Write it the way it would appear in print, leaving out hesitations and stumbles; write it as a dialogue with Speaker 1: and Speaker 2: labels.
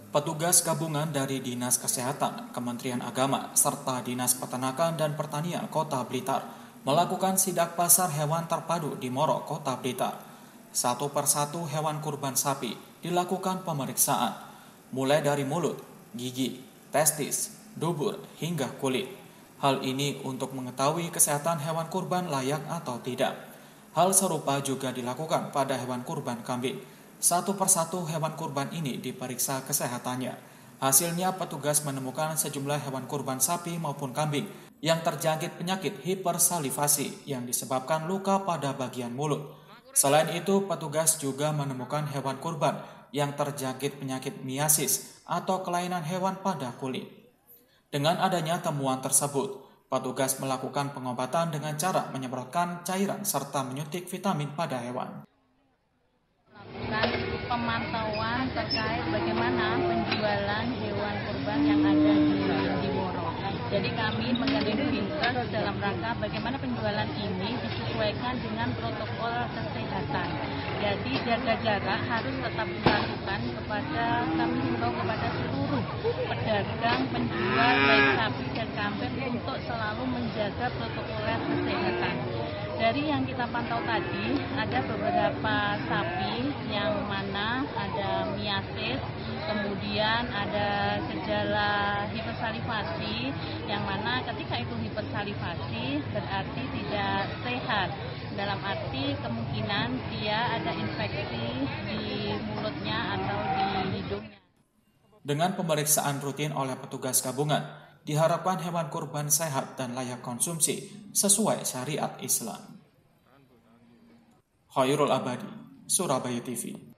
Speaker 1: Petugas gabungan dari Dinas Kesehatan, Kementerian Agama, serta Dinas Peternakan dan Pertanian Kota Blitar melakukan sidak pasar hewan terpadu di Moro, Kota Blitar. Satu persatu hewan kurban sapi dilakukan pemeriksaan, mulai dari mulut, gigi, testis, dubur, hingga kulit. Hal ini untuk mengetahui kesehatan hewan kurban layak atau tidak. Hal serupa juga dilakukan pada hewan kurban kambing. Satu persatu hewan kurban ini diperiksa kesehatannya. Hasilnya petugas menemukan sejumlah hewan kurban sapi maupun kambing yang terjangkit penyakit hipersalivasi yang disebabkan luka pada bagian mulut. Selain itu, petugas juga menemukan hewan kurban yang terjangkit penyakit miasis atau kelainan hewan pada kulit. Dengan adanya temuan tersebut, petugas melakukan pengobatan dengan cara menyemprotkan cairan serta menyuntik vitamin pada hewan.
Speaker 2: Pemantauan terkait bagaimana penjualan hewan kurban yang ada di Moro. Jadi kami menggandeng Dinkes dalam rangka bagaimana penjualan ini disesuaikan dengan protokol kesehatan. Jadi jaga jarak harus tetap dilakukan kami himbau kepada seluruh pedagang, penjual baik sapi dan kambing untuk selalu menjaga protokol kesehatan. Dari yang kita pantau tadi, ada beberapa sapi yang mana ada miasis, kemudian ada gejala hipersalivasi, yang mana ketika itu hipersalivasi berarti tidak sehat. Dalam arti kemungkinan dia ada infeksi di mulutnya atau di hidungnya.
Speaker 1: Dengan pemeriksaan rutin oleh petugas gabungan, diharapkan hewan kurban sehat dan layak konsumsi sesuai syariat Islam. Khairul Abadi, Surabaya TV.